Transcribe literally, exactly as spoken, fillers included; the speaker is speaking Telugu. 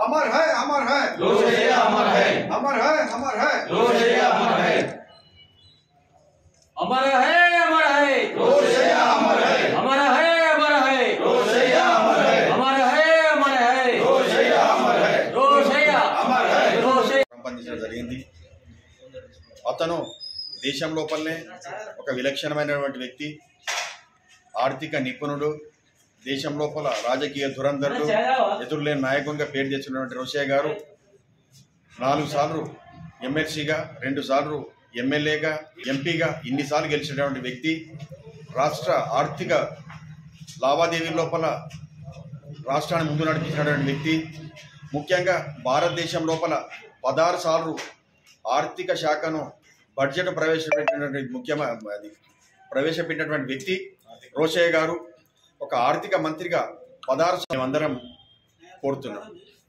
अमर है अमर है रोशैया अमर है अमर है अमर है रोशैया अमर है अमर है अमर है रोशैया अमर है अमर है अमर है रोशैया अमर है अमर है अमर है रोशैया अमर है रोशैया अमर है रोशैया సంబంధించడం జరిగింది। అతను దేశం లోపలనే ఒక విలక్షణమైనటువంటి వ్యక్తి, ఆర్థిక నిపుణుడు, దేశం లోపల రాజకీయ ధురంధరుడు, ఎదురులేని నాయకునిగా పేరు తెచ్చుకున్నటువంటి రోషయ్య గారు నాలుగు సార్లు ఎమ్మెల్సీగా, రెండు సార్లు ఎమ్మెల్యేగా, ఎంపీగా ఇన్నిసార్లు గెలిచినటువంటి వ్యక్తి, రాష్ట్ర ఆర్థిక లావాదేవీల లోపల రాష్ట్రాన్ని ముందు నడిపించినటువంటి వ్యక్తి, ముఖ్యంగా భారతదేశం లోపల పదహారు సార్లు ఆర్థిక శాఖను బడ్జెట్ ప్రవేశపెట్టినటువంటి ముఖ్యమైన అది ప్రవేశపెట్టినటువంటి వ్యక్తి రోషయ్య గారు ఒక ఆర్థిక మంత్రిగా పదహారు మేమందరం కోరుతున్నాం।